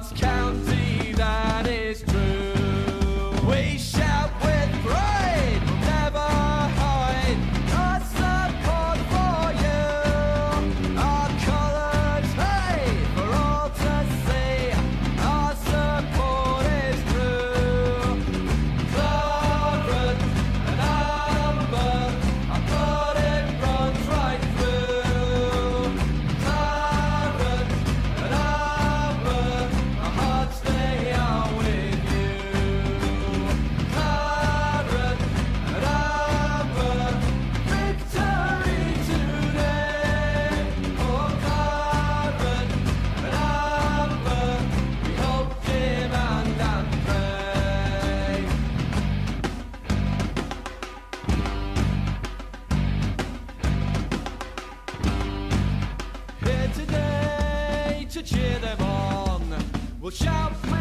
Notts County, that is true. We shout with pride, we'll never hide our support for you. Our colours, hey, for all to see. Our support is true. Claret and amber, our blood it runs right through. Claret and amber, our hearts they are with you. Claret and amber, victory today. Oh, claret and amber, we hope, demand and pray. Here today to cheer them on, we'll shout